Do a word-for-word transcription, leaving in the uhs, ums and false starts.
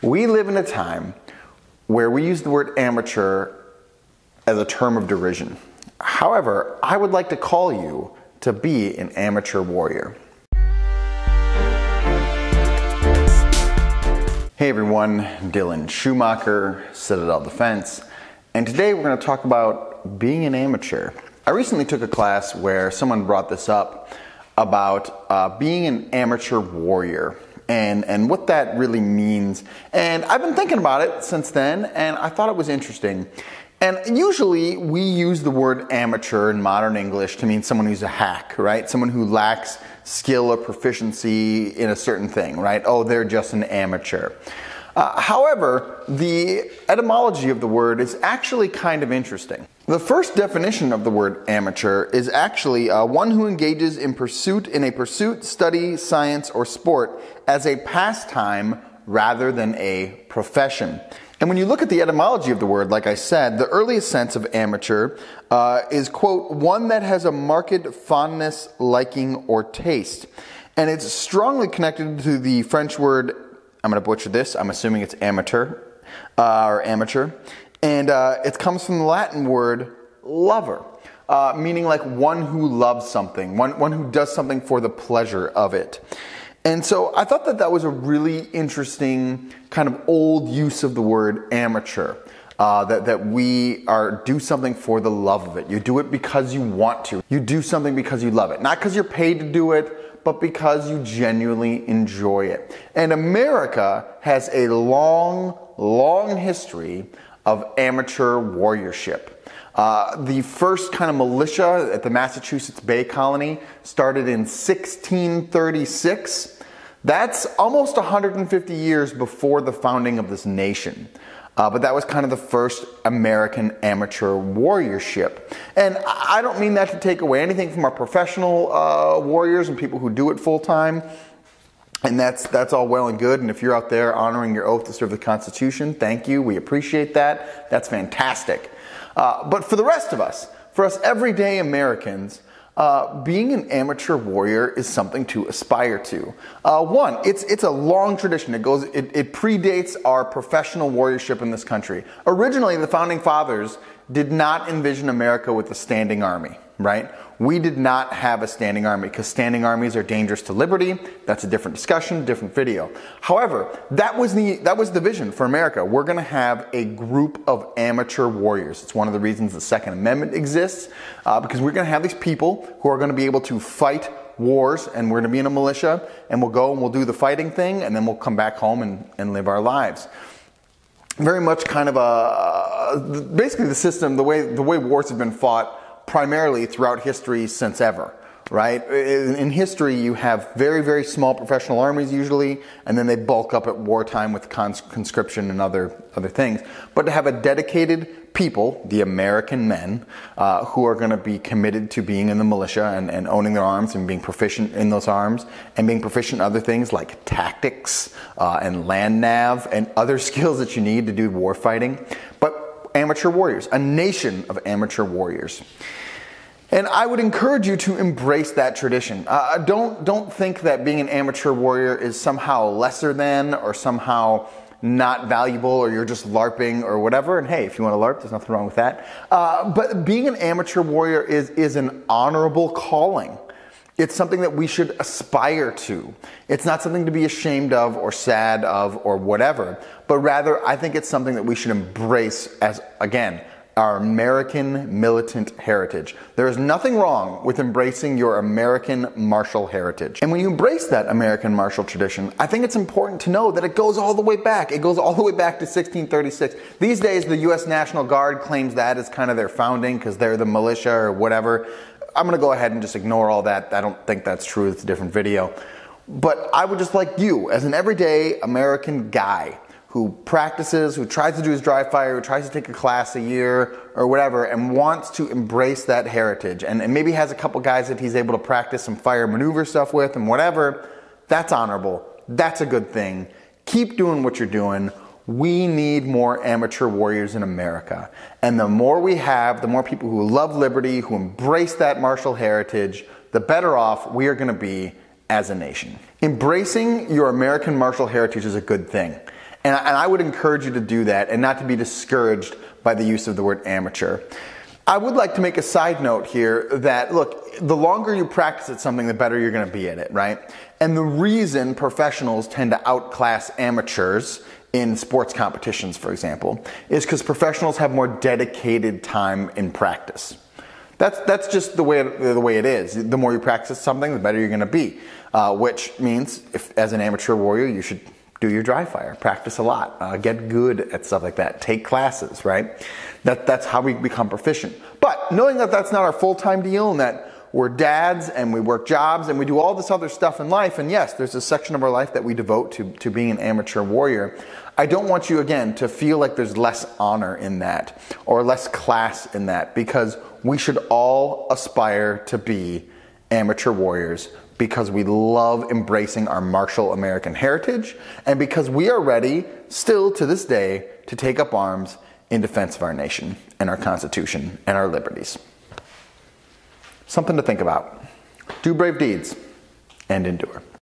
We live in a time where we use the word amateur as a term of derision. However, I would like to call you to be an amateur warrior. Hey everyone, Dylan Schumacher, Citadel Defense, and today we're going to talk about being an amateur. I recently took a class where someone brought this up about uh, being an amateur warrior and, and what that really means. And I've been thinking about it since then, and I thought it was interesting. And usually we use the word amateur in modern English to mean someone who's a hack, right? Someone who lacks skill or proficiency in a certain thing, right? Oh, they're just an amateur. Uh, however, the etymology of the word is actually kind of interesting. The first definition of the word amateur is actually uh, one who engages in pursuit in a pursuit, study, science, or sport as a pastime rather than a profession. And when you look at the etymology of the word, like I said, the earliest sense of amateur uh, is, quote, one that has a marked fondness, liking, or taste. And it's strongly connected to the French word, I'm going to butcher this, I'm assuming it's amateur, uh, or amateur. And uh, it comes from the Latin word lover, uh, meaning like one who loves something, one, one who does something for the pleasure of it. And so I thought that that was a really interesting kind of old use of the word amateur, uh, that, that we are do something for the love of it. You do it because you want to. You do something because you love it. Not because you're paid to do it, but because you genuinely enjoy it. And America has a long, long history of amateur warriorship. Uh, the first kind of militia at the Massachusetts Bay Colony started in sixteen thirty-six. That's almost one hundred fifty years before the founding of this nation. Uh, but that was kind of the first American amateur warriorship. And I don't mean that to take away anything from our professional uh, warriors and people who do it full time. And that's that's all well and good. And if you're out there honoring your oath to serve the Constitution, thank you. We appreciate that. That's fantastic. Uh, but for the rest of us, for us everyday Americans, uh, being an amateur warrior is something to aspire to. Uh, one, it's it's a long tradition. It goes, it, it predates our professional warriorship in this country. Originally, the founding fathers did not envision America with a standing army, right? We did not have a standing army because standing armies are dangerous to liberty. That's a different discussion, different video. However, that was the that was the vision for America. We're going to have a group of amateur warriors. It's one of the reasons the Second Amendment exists, uh, because we're going to have these people who are going to be able to fight wars, and we're going to be in a militia, and we'll go and we'll do the fighting thing, and then we'll come back home and, and live our lives. Very much kind of a basically the system, the way the way wars have been fought primarily throughout history since ever, right? In history, you have very, very small professional armies usually, and then they bulk up at wartime with cons conscription and other, other things. But to have a dedicated people, the American men, uh, who are going to be committed to being in the militia and, and owning their arms and being proficient in those arms and being proficient in other things like tactics uh, and land nav and other skills that you need to do war fighting. But amateur warriors, a nation of amateur warriors. And I would encourage you to embrace that tradition. Uh, don't, don't think that being an amateur warrior is somehow lesser than or somehow not valuable or you're just LARPing or whatever. And hey, if you want to LARP, there's nothing wrong with that. Uh, but being an amateur warrior is, is an honorable calling. It's something that we should aspire to. It's not something to be ashamed of or sad of or whatever, but rather I think it's something that we should embrace as, again, our American militant heritage. There is nothing wrong with embracing your American martial heritage. And when you embrace that American martial tradition, I think it's important to know that it goes all the way back. It goes all the way back to sixteen thirty-six. These days, the U S National Guard claims that as kind of their founding because they're the militia or whatever. I'm going to go ahead and just ignore all that. I don't think that's true. It's a different video. But I would just like you, as an everyday American guy who practices, who tries to do his dry fire, who tries to take a class a year or whatever, and wants to embrace that heritage, and, and maybe has a couple guys that he's able to practice some fire maneuver stuff with and whatever, that's honorable. That's a good thing. Keep doing what you're doing. We need more amateur warriors in America. And the more we have, the more people who love liberty, who embrace that martial heritage, the better off we are going to be as a nation. Embracing your American martial heritage is a good thing. And, and I would encourage you to do that and not to be discouraged by the use of the word amateur. I would like to make a side note here that, look, the longer you practice at something, the better you're going to be at it, right? And the reason professionals tend to outclass amateurs in sports competitions, for example, is because professionals have more dedicated time in practice. That's that's just the way it, the way it is. The more you practice something, the better you're going to be. Uh, which means, if as an amateur warrior, you should do your dry fire, practice a lot, uh, get good at stuff like that, take classes, right? That that's how we become proficient. But knowing that that's not our full-time deal, and that we're dads and we work jobs and we do all this other stuff in life, and yes, there's a section of our life that we devote to to being an amateur warrior. I don't want you, again, to feel like there's less honor in that or less class in that, because we should all aspire to be amateur warriors, because we love embracing our martial American heritage, and because we are ready, still to this day, to take up arms in defense of our nation and our Constitution and our liberties. Something to think about. Do brave deeds and endure.